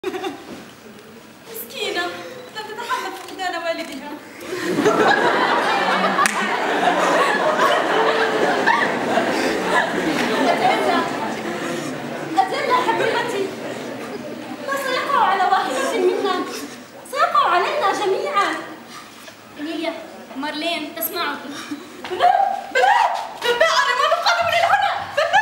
مسكينة لم تتحمل فقدان والدها. أجل حبيبتي، ما سيقع على واحدة منا، سيقع علينا جميعا. إيميليا، مارلين تسمعك. بنات أنا ما نقدم للهنا.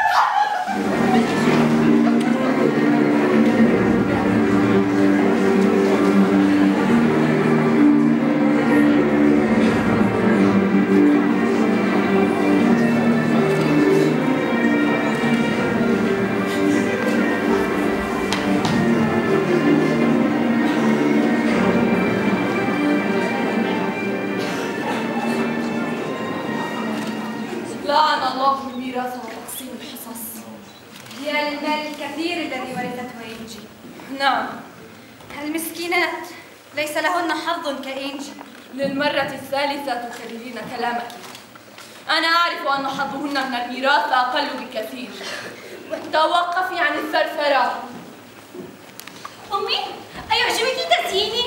لعن الله الميراث وتقسيم الحصص. هي للمال الكثير الذي ورثته إنجي. نعم، المسكينات ليس لهن حظ كإنجي. للمرة الثالثة تكررين كلامك. أنا أعرف أن حظهن من الميراث أقل بكثير. توقفي عن الثرثرة. أمي، أيعجبك تزييني؟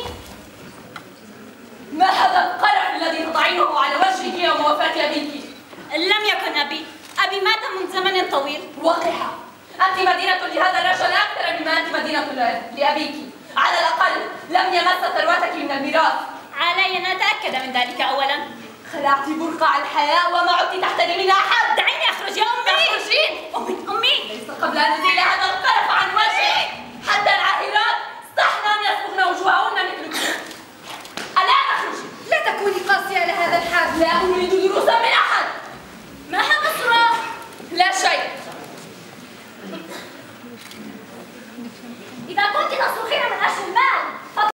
ما هذا القرف الذي تضعينه على وجهك يوم وفاة أبيك؟ لم يكن أبي مات من زمن طويل. وقحة، أنت مدينة لهذا الرجل أكثر مما أنت مدينة لأبيك. على الأقل لم يمس ثروتك من الميراث. علي أن أتأكد من ذلك أولا. خلعت برقع الحياة وما عدت تحترمين أحد. دعيني أخرج يا أمي. تخرجين؟ أمي ليس قبل أن أزيل هذا القرف عن وجهي حتى